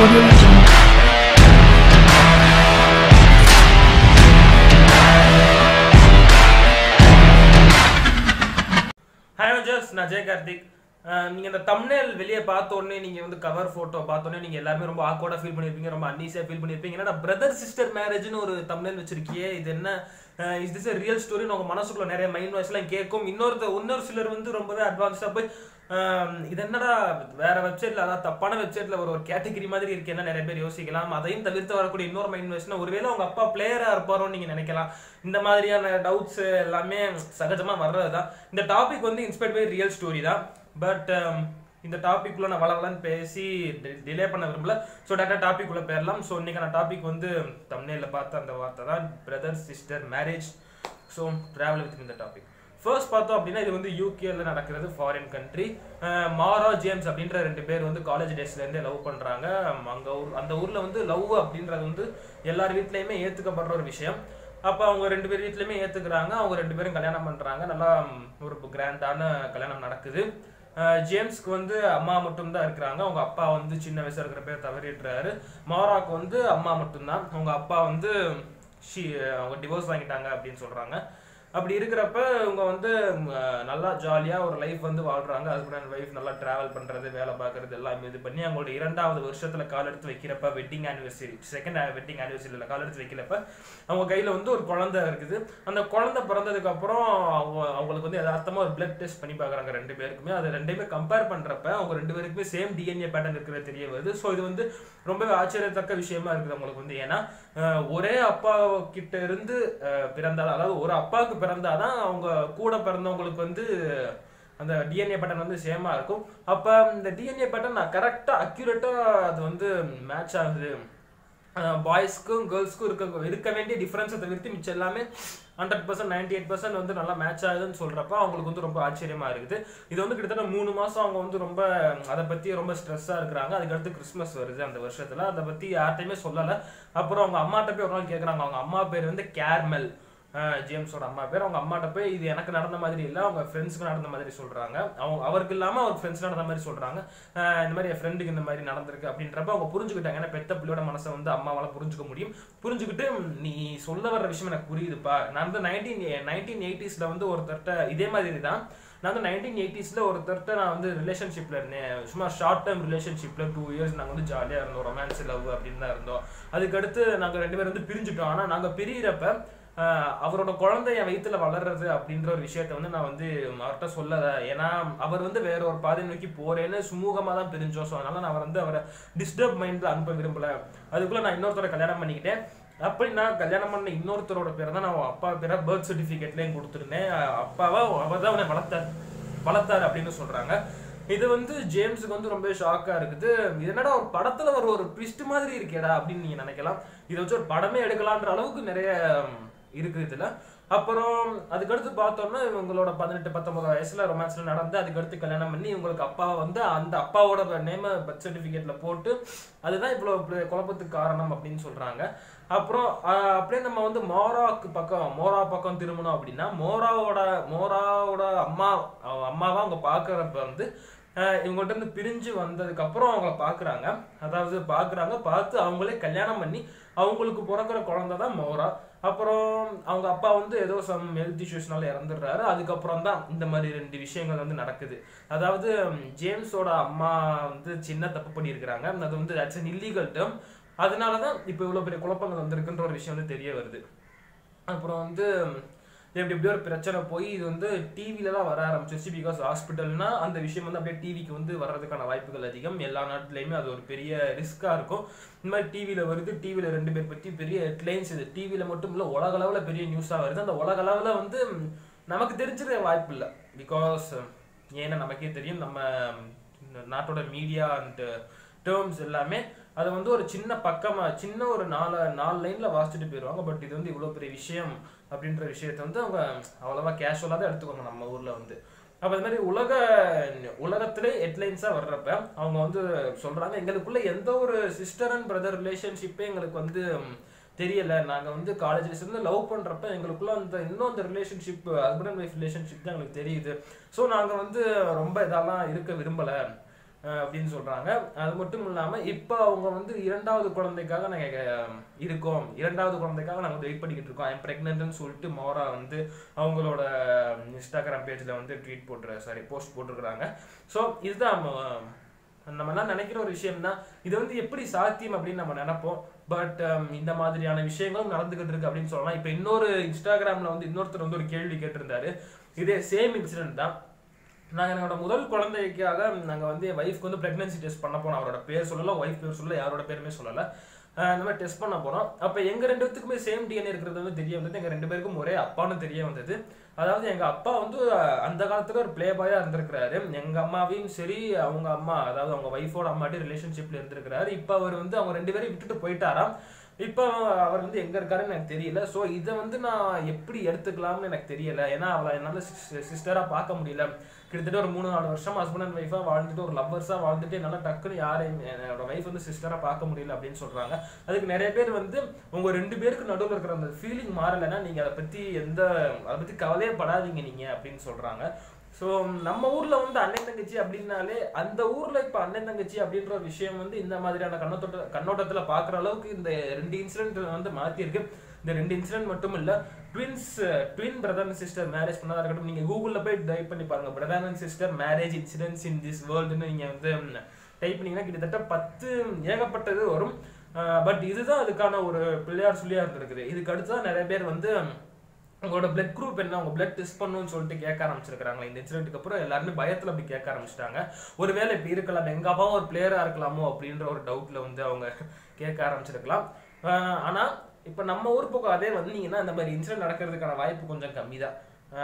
Hi Avengers, நான் ஜெய கார்த்திக். நீங்க இந்த thumbnail வெளிய பார்த்த உடனே நீங்க வந்து கவர் போட்டோ பார்த்த உடனே நீங்க எல்லாரும் ரொம்ப ஆக்வர்டா ஃபீல் பண்ணிருப்பீங்க, ரொம்ப அன்ஈஸியா ஃபீல் பண்ணிருப்பீங்க. என்னடா பிரதர் சிஸ்டர் மேரேஜ்னு ஒரு thumbnail வச்சிருக்கியே, இது என்ன, is this a real story? உங்க மனசுக்குள்ள நிறைய மைண்ட் வாய்ஸ்லாம் கேட்கும். இன்னொரு சிலர் வந்து ரொம்பவே அட்வான்ஸ்டா போய் இது என்னடா வேற வெப்சைட்ல, அதாவது தப்பான வெப்சைட்ல ஒரு கேட்டகரி மாதிரி இருக்கு என்ன நிறைய பேர் யோசிக்கலாம். அதையும் தவிர்த்து வரக்கூடிய இன்னொரு மைண்ட் வாய்ஸ்னா, ஒருவேளை உங்க அப்பா பிளேயரா இருப்பாரோன்னு நீங்க நினைக்கலாம். இந்த மாதிரியான டவுட்ஸ் எல்லாமே சகஜமா வர்றதுதான். இந்த டாபிக் வந்து இன்ஸ்பயர்ட் பை ரியல் ஸ்டோரி தான். பட் இந்த டாபிக் உள்ள நான் வளவலன்னு பேசி டிலே பண்ண விரும்பல. ஸோ டேரக்டா டாபிக் உள்ள போயிடலாம். ஸோ இன்னைக்கான டாபிக் வந்து thumbnail பார்த்த அந்த வார்த்தை தான், brother sister marriage. So travel with இந்த டாபிக். ஃபர்ஸ்ட் பார்த்தோம் அப்படின்னா, இது வந்து யூகேல நடக்கிறது, ஃபாரின் கண்ட்ரி. மாரா ஜேம்ஸ் அப்படின்ற ரெண்டு பேர் வந்து காலேஜ் டேஸ்ல இருந்தே லவ் பண்றாங்க. அந்த ஊர்ல வந்து லவ் அப்படின்றது வந்து எல்லார் வீட்லயுமே ஏத்துக்கப்படுற ஒரு விஷயம். அப்போ அவங்க ரெண்டு பேர் வீட்லயுமே ஏத்துக்கிறாங்க. அவங்க ரெண்டு பேரும் கல்யாணம் பண்றாங்க. நல்லா ஒரு கிராண்டான கல்யாணம் நடக்குது. ஜேம்ஸ்க்கு வந்து அம்மா மட்டும் தான் இருக்கிறாங்க. அவங்க அப்பா வந்து சின்ன வயசுல இருக்கிற பேர் தவறிடுறாரு. மாராக்கு வந்து அம்மா மட்டும்தான். அவங்க அப்பா வந்து அவங்க டிவோர்ஸ் வாங்கிட்டாங்க அப்படின்னு சொல்றாங்க. அப்படி இருக்கிறப்ப இவங்க வந்து நல்லா ஜாலியா ஒரு லைஃப் வந்து வாழ்றாங்க. ஹஸ்பண்ட் அண்ட் ஒய்ஃப் நல்லா டிராவல் பண்றது, வேலை பார்க்கறது எல்லாமே இது பண்ணி அவங்களோட 2வது வருஷத்துல கால் எடுத்து வைக்கிறப்ப, வெட்டிங் ஆனிவர்சரி, செகண்ட் வெட்டிங் ஆனிவர்சரியில கால் எடுத்து வைக்கிறப்ப அவங்க கையில வந்து ஒரு குழந்தை இருக்குது. அந்த குழந்தை பிறந்ததுக்கு அப்புறம் அவங்களுக்கு வந்து யதார்த்தமா ஒரு பிளட் டெஸ்ட் பண்ணி பாக்குறாங்க ரெண்டு பேருக்குமே. அது ரெண்டையுமே கம்பேர் பண்றப்ப அவங்க ரெண்டு பேருக்குமே சேம் டிஎன்ஏ பேட்டர்ன் இருக்கிறது தெரிய வருது. ஸோ இது வந்து ரொம்பவே ஆச்சரியத்தக்க விஷயமா இருக்குது அவங்களுக்கு வந்து. ஏன்னா ஒரே அப்பா கிட்ட இருந்து பிறந்தாலும், அதாவது ஒரு அப்பாவுக்கு பிறந்தாதான் அவங்க கூட பிறந்தவங்களுக்கு வந்து அந்த டிஎன்ஏ பேட்டர்ன் வந்து சேமா இருக்கும். அப்ப இந்த டிஎன்ஏ பேட்டர்ன் கரெக்டா அக்யூரேட்டா அது வந்து மேட்ச் ஆகுது. பாய்ஸ்க்கும் கேர்ள்ஸ்க்கும் இருக்க வேண்டிய டிஃபரன்ஸை தவிர்த்து மிச்சம் எல்லாமே 100%, 98% வந்து நல்லா மேட்ச் ஆகுதுன்னு சொல்றப்ப அவங்களுக்கு வந்து ரொம்ப ஆச்சரியமா இருக்குது. இது வந்து கிட்டத்தட்ட 3 மாசம் அவங்க வந்து ரொம்ப அதை பத்தி ரொம்ப ஸ்ட்ரெஸ்ஸா இருக்கிறாங்க. அதுக்கடுத்து கிறிஸ்மஸ் வருது அந்த வருஷத்துல. அதை பத்தி யார்ட்டையுமே சொல்லலை. அப்புறம் அவங்க அம்மாட்ட போய் ஒரு நாள் கேட்குறாங்க. அவங்க அம்மா பேர் வந்து கேர்மெல், ஜேம்ஸோட அம்மா பேர். அவங்க அம்மாட்ட போய் இது எனக்கு நடந்த மாதிரி இல்லை, அவங்க ஃப்ரெண்ட்ஸுக்கு நடந்த மாதிரி சொல்றாங்க. அவருக்கு இல்லாம அவர் ஃப்ரெண்ட்ஸ் நடந்த மாதிரி சொல்றாங்க. இந்த மாதிரி என் ஃப்ரெண்டுக்கு இந்த மாதிரி நடந்திருக்கு அப்படின்றப்ப அவங்க புரிஞ்சுக்கிட்டாங்க. ஏன்னா பெத்த பிள்ளையோட மனசை வந்து அம்மாவால புரிஞ்சுக்க முடியும். புரிஞ்சுக்கிட்டு நீ சொல்ல வர்ற விஷயம் எனக்கு புரியுதுப்பா. நான் வந்து 1980s வந்து ஒருத்தர்கிட்ட இதே மாதிரி தான், நான் வந்து 1980s ஒருத்தர்கிட்ட நான் வந்து ரிலேஷன்ஷிப்ல இருந்தேன். சும்மா ஷார்ட் டேர்ம் ரிலேஷன்ஷிப்ல 2 years நாங்கள் வந்து ஜாலியா இருந்தோம், ரொமான்ஸ் லவ் அப்படின்னு தான் இருந்தோம். அதுக்கடுத்து நாங்கள் 2 பேரும் வந்து பிரிஞ்சுட்டோம். ஆனா நாங்க பிரியிறப்ப அவரோட குழந்தை என் வயிற்றுல வளர்றது அப்படின்ற ஒரு விஷயத்த வந்து நான் வந்து அவர்கிட்ட சொல்லல. ஏன்னா அவர் வந்து வேற ஒரு பாதை நோக்கி போறேன்னு சுமூகமா தான் பிரிஞ்சோம். ஸோ அதனால நான் வந்து அவரை டிஸ்டர்ப் மைண்ட்ல அனுப்ப விரும்பல. அதுக்குள்ள நான் இன்னொருத்தரை கல்யாணம் பண்ணிக்கிட்டேன். அப்படி நான் கல்யாணம் பண்ண இன்னொருத்தரோட பேரை தான் நான் அப்பா பேரை பர்த் சர்டிஃபிகேட்லேயும் கொடுத்துருந்தேன். அப்பாவா அவர் தான் அவனை வளர்த்தாரு அப்படின்னு சொல்றாங்க. இது வந்து ஜேம்ஸுக்கு வந்து ரொம்ப ஷாக்கா இருக்குது. என்னடா ஒரு படத்துல ஒரு ட்விஸ்ட் மாதிரி இருக்கேடா அப்படின்னு நீங்க நினைக்கலாம். இதை வச்சு ஒரு படமே எடுக்கலான்ற அளவுக்கு நிறைய இருக்கு இதுல. அப்புறம் அதுக்கடுத்து பார்த்தோம்னா இவங்களோட 18-19 வயசுல ரொமான்ஸ்ல நடந்து அதுக்கடுத்து கல்யாணம் பண்ணி இவங்களுக்கு அப்பா வந்து அந்த அப்பாவோட நேம பர்த் சர்டிஃபிகேட்ல போட்டு அதுதான் இவ்வளவு குழப்பத்துக்கு காரணம் அப்படின்னு சொல்றாங்க. அப்புறம் அப்படியே நம்ம வந்து மோரா பக்கம் திரும்பணும் அப்படின்னா, மோராவோட அம்மாவா அவங்க பாக்குறப்ப வந்து இவங்கள்ட்ட இருந்து பிரிஞ்சு வந்ததுக்கு அப்புறம் அவங்கள பாக்குறாங்க. அதாவது பார்த்து அவங்களே கல்யாணம் பண்ணி அவங்களுக்கு பிறக்கிற குழந்தை தான் மோரா. அப்புறம் அவங்க அப்பா வந்து ஏதோ சம் ஹெல்த் இஷ்யூஸ்னால இறந்துடுறாரு. அதுக்கப்புறம் தான் இந்த மாதிரி 2 விஷயங்கள் வந்து நடக்குது. அதாவது ஜேம்ஸோட அம்மா வந்து சின்ன தப்பு பண்ணியிருக்கிறாங்க. அது வந்து தட்ஸ் an illegal term. அதனாலதான் இப்போ இவ்வளவு பெரிய குழப்பங்கள் வந்திருக்குன்ற ஒரு விஷயம் வந்து தெரிய வருது. அப்புறம் வந்து எப்படி ஒரு பிரச்சனை போய் இது வந்து டிவில தான் வர ஆரம்பிச்சிருச்சு. பிகாஸ் ஹாஸ்பிட்டல்னா அந்த விஷயம் வந்து அப்படியே டிவிக்கு வந்து வர்றதுக்கான வாய்ப்புகள் அதிகம். எல்லா நாட்டிலையுமே அது ஒரு பெரிய ரிஸ்கா இருக்கும். இந்த மாதிரி டிவில வருது. டிவில 2 பேர் பற்றி பெரிய ஹெட்லைன்ஸ். இது டிவில மட்டும் இல்லை, உலக அளவில் பெரிய நியூஸா வருது. அந்த உலக அளவில் வந்து நமக்கு தெரிஞ்சிட வாய்ப்பு இல்லை. பிகாஸ் ஏன்னா நமக்கே தெரியும், நம்ம நாட்டோட மீடியா அண்ட் டேர்ம்ஸ் எல்லாமே அதை வந்து ஒரு சின்ன ஒரு 4 லைன்ல வாசிச்சுட்டு போயிடுவாங்க. பட் இது வந்து இவ்வளவு பெரிய விஷயம் அப்படின்ற விஷயத்த வந்து அவங்க அவ்வளவா கேஷுவலா தான் எடுத்துக்கோங்க நம்ம ஊர்ல வந்து. அப்ப அது மாதிரி உலகத்திலே ஹெட்லைன்ஸா வர்றப்ப அவங்க வந்து சொல்றாங்க, எங்களுக்குள்ள எந்த ஒரு சிஸ்டர் அண்ட் பிரதர் ரிலேஷன்ஷிப்பே எங்களுக்கு வந்து தெரியல. நாங்க வந்து காலேஜ்ல இருந்து லவ் பண்றப்ப எங்களுக்குள்ள அந்த relationship, husband and wife relationship தான் எங்களுக்கு தெரியுது. ஸோ நாங்க வந்து ரொம்ப இதெல்லாம் இருக்க விரும்பல. அப்படின்னு சொல்றாங்க. அது மட்டும் இல்லாம இப்போ அவங்க வந்து இரண்டாவது குழந்தைக்காக நாங்க இருக்கோம், இரண்டாவது குழந்தைக்காக நாங்க வந்து வெயிட் பண்ணிக்கிட்டு இருக்கோம், ஐ எம் பிரெக்னன்ட்னு சொல்லிட்டு மோரா வந்து அவங்களோட இன்ஸ்டாகிராம் பேஜ்ல வந்து போஸ்ட் போட்டிருக்கிறாங்க. ஸோ இதுதான் நம்ம எல்லாம் நினைக்கிற ஒரு விஷயம் தான். இது வந்து எப்படி சாத்தியம் அப்படின்னு நம்ம நினைப்போம். பட் இந்த மாதிரியான விஷயங்களும் நடந்துகிட்டு இருக்கு அப்படின்னு சொல்லலாம். இப்போ இன்னொரு இன்ஸ்டாகிராம்ல வந்து இன்னொருத்தர் வந்து ஒரு கேள்வி கேட்டிருந்தாரு. இதே சேம் இன்சிடென்ட் தான். நாங்கள் என்னோட முதல் குழந்தைக்காக நாங்கள் வந்து என் ஒய்ஃப்க்கு வந்து ப்ரெக்னன்சி டெஸ்ட் பண்ண போனோம். அவரோட பேர் சொல்லலை, ஒய்ஃப் பேர் சொல்லலை, யாரோட பேருமே சொல்லலை. இந்த மாதிரி டெஸ்ட் பண்ண போனோம். அப்போ எங்கள் ரெண்டு பேத்துக்குமே சேம் டிஎன்ஏ இருக்கிறது வந்து தெரிய வந்தது. எங்கள் 2 பேருக்கும் ஒரே அப்பான்னு தெரிய வந்தது. அதாவது எங்கள் அப்பா வந்து அந்த காலத்தில் ஒரு பிளே பாயாக இருந்திருக்கிறாரு. எங்கள் அம்மாவையும் சரி அவங்க அம்மா, அதாவது அவங்க ஒய்ஃபோட அம்மாட்டி ரிலேஷன்ஷிப்பில் இருந்திருக்கிறாரு. இப்போ அவர் வந்து அவங்க 2 பேரையும் விட்டுட்டு போயிட்டாராம். இப்போ அவர் வந்து எங்கே இருக்காருன்னு எனக்கு தெரியல. ஸோ இதை வந்து நான் எப்படி எடுத்துக்கலாம்னு எனக்கு தெரியலை. ஏன்னா அவளை என்னால் சிஸ்டராக பார்க்க முடியல. கிட்டத்தட்ட ஒரு 3-4 வருஷம் ஹஸ்பண்ட் அண்ட் ஒய்ஃபாக வாழ்ந்துட்டு ஒரு லவ்வர்ஸாக வாழ்ந்துட்டு என்னால் டக்குன்னு யாரையும் என்னோட ஒய்ஃப் வந்து சிஸ்டராக பார்க்க முடியல அப்படின்னு சொல்கிறாங்க. அதுக்கு நிறைய பேர் வந்து உங்கள் 2 பேருக்கு நடுவில் இருக்கிற அந்த ஃபீலிங் மாறலைன்னா நீங்கள் அதை பற்றி கவலையே படாதீங்க நீங்கள் அப்படின்னு சொல்கிறாங்க. ஸோ நம்ம ஊரில் வந்து அண்ணன் தங்கச்சி அப்படின்னாலே அந்த ஊரில் இப்போ அண்ணன் தங்கச்சி அப்படின்ற ஒரு விஷயம் வந்து இந்த மாதிரியான கண்ணோட்டத்தில் பார்க்குற அளவுக்கு இந்த 2 இன்சிடென்ட் வந்து மாற்றிருக்கு. இந்த 2 இன்சிடென்ட் மட்டும் இல்லை, twin brother and sister marriage பண்ணதாக இருக்கட்டும். நீங்கள் கூகுளில் போய் டைப் பண்ணி பாருங்கள், brother and sister marriage incidents in this வேர்ல்டுன்னு நீங்கள் வந்து டைப் பண்ணிங்கன்னா கிட்டத்தட்ட 10 ஏகப்பட்டது வரும். பட் இதுதான் அதுக்கான ஒரு பிள்ளையார் சொல்லியாக இருந்திருக்குது. இதுக்கு அடுத்து தான் நிறைய பேர் வந்து உங்களோட பிளட் குரூப் என்ன, உங்க பிளட் டெஸ்ட் பண்ணணும்னு சொல்லிட்டு கேட்க ஆரம்பிச்சிருக்காங்க. இந்த இன்சிடென்ட்டுக்கு அப்புறம் எல்லாருமே பயத்தில் அப்படி கேட்க ஆரம்பிச்சிட்டாங்க. ஒருவேளை இப்படி இருக்கலாம், எங்க அப்பாவும் ஒரு பிளேயராக இருக்கலாமோ அப்படின்ற ஒரு டவுட்ல வந்து அவங்க கேட்க ஆரம்பிச்சிருக்கலாம். ஆனால் இப்போ நம்ம ஊர் பக்கம் அதே வந்தீங்கன்னா இந்த மாதிரி இன்சிடென்ட் நடக்கிறதுக்கான வாய்ப்பு கொஞ்சம் கம்மி தான்.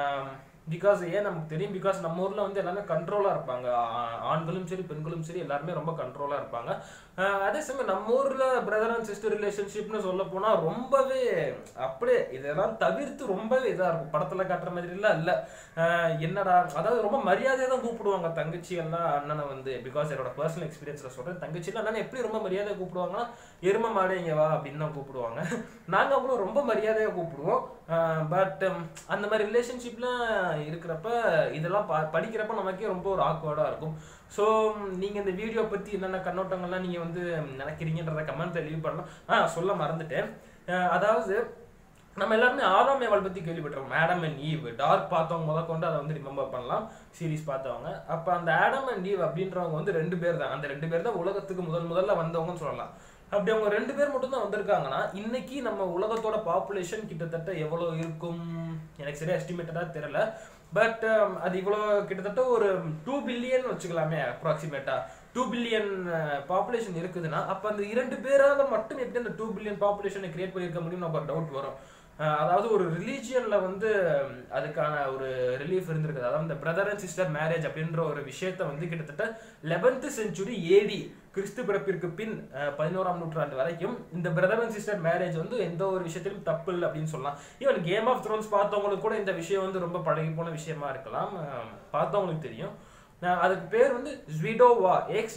பிகாஸ் ஏன் நமக்கு தெரியும், பிகாஸ் நம்ம ஊரில் வந்து எல்லாமே கண்ட்ரோலாக இருப்பாங்க. ஆண்களும் சரி பெண்களும் சரி எல்லாருமே ரொம்ப கண்ட்ரோலாக இருப்பாங்க. அதே சமயம் நம்ம ஊரில் பிரதர் அண்ட் சிஸ்டர் ரிலேஷன்ஷிப்னு சொல்ல போனால் ரொம்பவே அப்படியே இதெல்லாம் தவிர்த்து ரொம்பவே இதாக இருக்கும். படத்தில் காட்டுற மாதிரிலாம் இல்லை. என்னடா, அதாவது ரொம்ப மரியாதையாக தான் கூப்பிடுவாங்க தங்கச்சியெல்லாம் அண்ணனை வந்து. பிகாஸ் என்னோட பர்சனல் எக்ஸ்பீரியன்ஸில் சொல்கிறேன், தங்கச்சியெல்லாம் அண்ணனை எப்படி ரொம்ப மரியாதையாக கூப்பிடுவாங்கன்னா எருமை மாடு இங்கே வா அப்படின்னு தான் கூப்பிடுவாங்க. நாங்கள் அவங்களும் ரொம்ப மரியாதையாக கூப்பிடுவோம். பட் அந்த மாதிரி ரிலேஷன்ஷிப்லாம் இருக்கிறப்ப இதெல்லாம் படிக்கிறப்ப நமக்கே ரொம்ப ஒரு ஆக்வர்டாக இருக்கும். ஸோ நீங்கள் இந்த வீடியோ பற்றி என்னென்ன கண்ணோட்டங்கள்லாம் நீங்கள் வந்து நினைக்கிறீங்கன்றத கமெண்ட்ல லீவ் பண்ணலாம். சொல்ல மறந்துட்டேன். அதாவது நம்ம எல்லாருமே ஆதாம் ஏவாள் பற்றி கேள்விப்பட்டிருக்கோம். ஆடம் அண்ட் ஈவ், டார்க் பார்த்தவங்க முதற்கொண்டு அதை வந்து ரிமெம்பர் பண்ணலாம், சீரீஸ் பார்த்தவங்க. அப்போ அந்த ஆடம் அண்ட் ஈவ் அப்படின்றவங்க வந்து 2 பேர் தான். அந்த 2 பேர் தான் உலகத்துக்கு முதல்ல வந்தவங்கன்னு சொல்லலாம். அப்படி அவங்க 2 பேர் மட்டும் தான் வந்திருக்காங்கன்னா இன்னைக்கு நம்ம உலகத்தோட பாப்புலேஷன் கிட்டத்தட்ட எவ்வளோ இருக்கும் எனக்கு சரியா எஸ்டிமேட்டடாக தெரியல. பட் அது இவ்வளோ கிட்டத்தட்ட ஒரு 2 பில்லியன் வச்சுக்கலாமே, அப்ராக்சிமேட்டா 2 பில்லியன் பாப்புலேஷன் இருக்குதுன்னா அப்போ அந்த 2 பேரால் மட்டும் எப்படி அந்த 2 பில்லியன் பாப்புலேஷனை கிரியேட் பண்ணியிருக்க முடியும் நமக்கு ஒரு டவுட் வரும். அதாவது ஒரு ரிலீஜியன்ல வந்து அதுக்கான ஒரு ரிலீஃப் இருந்திருக்குது. அதாவது இந்த பிரதர் அண்ட் சிஸ்டர் மேரேஜ் அப்படின்ற ஒரு விஷயத்த வந்து கிட்டத்தட்ட 11th century AD கிறிஸ்து பிறப்பிற்கு பின் 11ஆம் நூற்றாண்டு வரைக்கும் இந்த பிரதர் அண்ட் சிஸ்டர் மேரேஜ் வந்து எந்த ஒரு விஷயத்திலும் தப்பு இல்லை அப்படின்னு சொல்லலாம். ஈவன் கேம் ஆஃப் த்ரோன்ஸ் பார்த்தவங்களுக்கு கூட இந்த விஷயம் வந்து ரொம்ப பழகி போன விஷயமா இருக்கலாம், பார்த்தவங்களுக்கு தெரியும். அதுக்கு பேர் வந்து Xwedodah,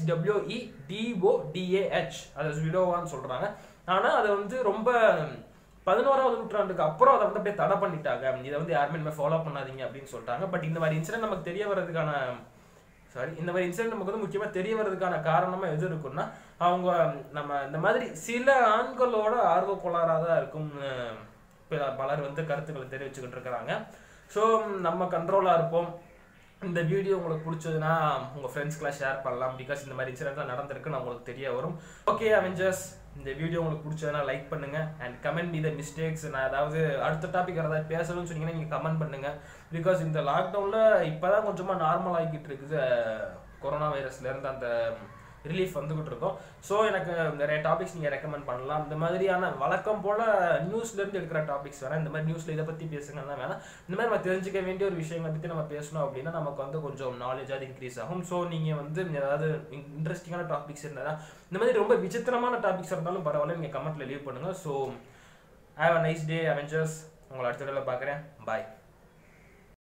XWEDODAH, அதை Xwedodaன்னு சொல்றாங்க. ஆனால் அதை வந்து ரொம்ப 11ஆவது நூற்றாண்டுக்கு அப்புறம் அதை வந்து அப்படியே தடை பண்ணிட்டாங்க. இதை வந்து யாருமே இனிமேல் ஃபாலோ பண்ணாதீங்க அப்படின்னு சொல்லிட்டாங்க. பட் இந்த மாதிரி இன்சிடென்ட் நமக்கு தெரிய வர்றதுக்கான இந்த மாதிரி இன்சிடென்ட் நமக்கு வந்து முக்கியமாக தெரிய வர்றதுக்கான காரணமாக எது இருக்குன்னா அவங்க நம்ம இந்த மாதிரி சில ஆண்களோட ஆர்வ கோளாறாக தான் இருக்கும்னு பலர் வந்து கருத்துக்களை தெரிவிச்சுக்கிட்டு இருக்கிறாங்க. ஸோ நம்ம கண்ட்ரோலாக இருப்போம். இந்த வீடியோ உங்களுக்கு பிடிச்சதுன்னா உங்கள் ஃப்ரெண்ட்ஸ்க்கெலாம் ஷேர் பண்ணலாம். பிகாஸ் இந்த மாதிரி இன்சிடென்ட்லாம் நடந்திருக்குன்னு உங்களுக்கு தெரிய வரும். ஓகே அவெஞ்சர்ஸ், இந்த வீடியோ உங்களுக்கு பிடிச்சதுன்னா லைக் பண்ணுங்க and comment me the mistakes. நான் அதாவது அடுத்த டாபிக் ஏதாவது பேசணும்னு சொன்னீங்கன்னா நீங்கள் கமெண்ட் பண்ணுங்க. பிகாஸ் இந்த லாக்டவுனில் இப்போ தான் கொஞ்சமாக நார்மல் ஆகிக்கிட்டு இருக்குது. கொரோனா வைரஸ்லேருந்து அந்த ரிலீஃப் வந்துகிட்டு இருக்கோம். ஸோ எனக்கு நிறைய டாபிக்ஸ் நீங்கள் ரெக்கமெண்ட் பண்ணலாம். இந்த மாதிரியான வழக்கம் போல் நியூஸ்லேருந்து எடுக்கிற டாபிக்ஸ் வேணால், இந்த மாதிரி நியூஸில் இதை பற்றி பேசுங்கன்னா வேணாம். இந்த மாதிரி நம்ம தெரிஞ்சிக்க வேண்டிய ஒரு விஷயங்களை பற்றி நம்ம பேசணும் அப்படின்னா நமக்கு வந்து கொஞ்சம் நாலேஜாக இன்க்ரீஸ் ஆகும். ஸோ நீங்கள் வந்து ஏதாவது இன்ட்ரெஸ்டிங்கான டாபிக்ஸ் இருந்தால், இந்த மாதிரி ரொம்ப விசித்திரமான டாபிக்ஸ் இருந்தாலும் பரவாயில்ல, நீங்கள் கமெண்ட்டில் லீவ் பண்ணுங்கள். So have a nice day avengers. உங்களை அடுத்த வீடியோவில் பார்க்குறேன். பாய்.